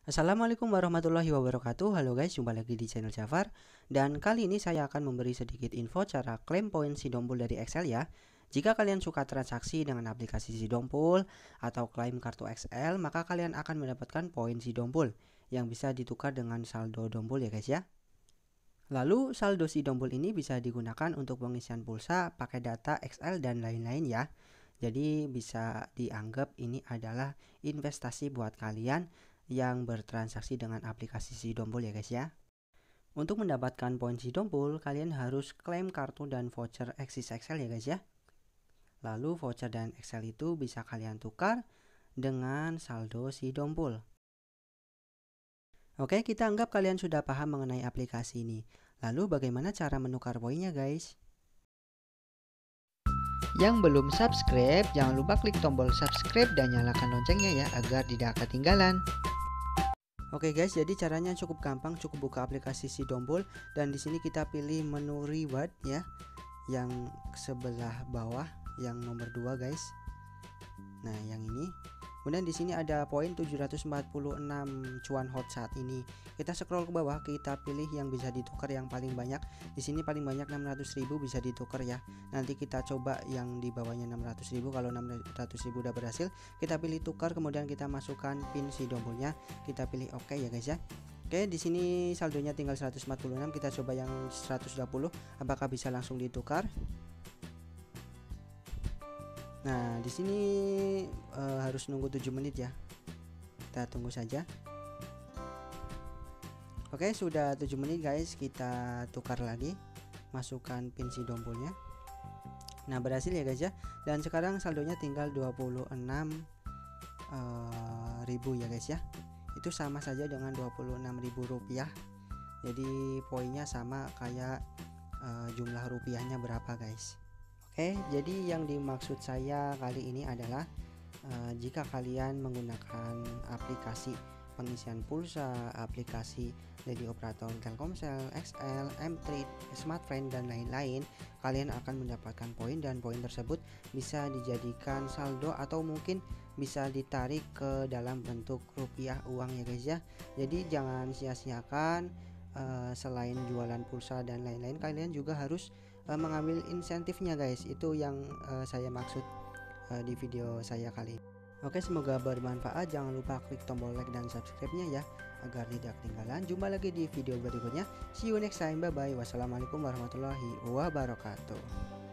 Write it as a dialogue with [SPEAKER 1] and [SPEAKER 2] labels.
[SPEAKER 1] Assalamualaikum warahmatullahi wabarakatuh. Halo guys, jumpa lagi di channel Jafar. Dan kali ini saya akan memberi sedikit info cara klaim poin Sidompul dari Excel ya. Jika kalian suka transaksi dengan aplikasi Sidompul atau klaim kartu XL, maka kalian akan mendapatkan poin Sidompul yang bisa ditukar dengan saldo Dompul ya guys ya. Lalu saldo Sidompul ini bisa digunakan untuk pengisian pulsa, pakai data XL dan lain-lain ya. Jadi bisa dianggap ini adalah investasi buat kalian yang bertransaksi dengan aplikasi Sidompul ya guys ya. Untuk mendapatkan poin Sidompul, kalian harus klaim kartu dan voucher Axis Excel ya guys ya. Lalu voucher dan Excel itu bisa kalian tukar dengan saldo Sidompul. Oke, kita anggap kalian sudah paham mengenai aplikasi ini. Lalu bagaimana cara menukar poinnya guys? Yang belum subscribe, jangan lupa klik tombol subscribe dan nyalakan loncengnya ya agar tidak ketinggalan. Oke guys, jadi caranya cukup gampang, cukup buka aplikasi Sidompul dan di sini kita pilih menu reward ya, yang sebelah bawah yang nomor 2 guys. Nah, yang ini. Kemudian di sini ada poin 746 cuan hot saat ini. Kita scroll ke bawah, kita pilih yang bisa ditukar yang paling banyak. Di sini paling banyak 600.000 bisa ditukar ya. Nanti kita coba yang di bawahnya 600.000. Kalau 600.000 udah berhasil, kita pilih tukar, kemudian kita masukkan pin Sidompulnya. Kita pilih oke ya guys ya. Oke, di sini saldonya tinggal 146. Kita coba yang 120, apakah bisa langsung ditukar? Nah, di sini harus nunggu 7 menit ya. Kita tunggu saja. Oke, sudah 7 menit guys. Kita tukar lagi. Masukkan pin Sidompulnya. Nah, berhasil ya guys ya. Dan sekarang saldonya tinggal 26.000 ya guys ya. Itu sama saja dengan 26.000 rupiah. Jadi poinnya sama kayak jumlah rupiahnya berapa guys. Oke, jadi yang dimaksud saya kali ini adalah jika kalian menggunakan aplikasi pengisian pulsa, aplikasi dari operator Telkomsel, XL, M-Trade, Smartfren dan lain-lain, kalian akan mendapatkan poin dan poin tersebut bisa dijadikan saldo atau mungkin bisa ditarik ke dalam bentuk rupiah uang ya guys ya. Jadi jangan sia-siakan, selain jualan pulsa dan lain-lain, kalian juga harus mengambil insentifnya guys. Itu yang saya maksud di video saya kali ini. Oke, semoga bermanfaat. Jangan lupa klik tombol like dan subscribe-nya ya agar tidak ketinggalan. Jumpa lagi di video berikutnya. See you next time. Bye bye. Wassalamualaikum warahmatullahi wabarakatuh.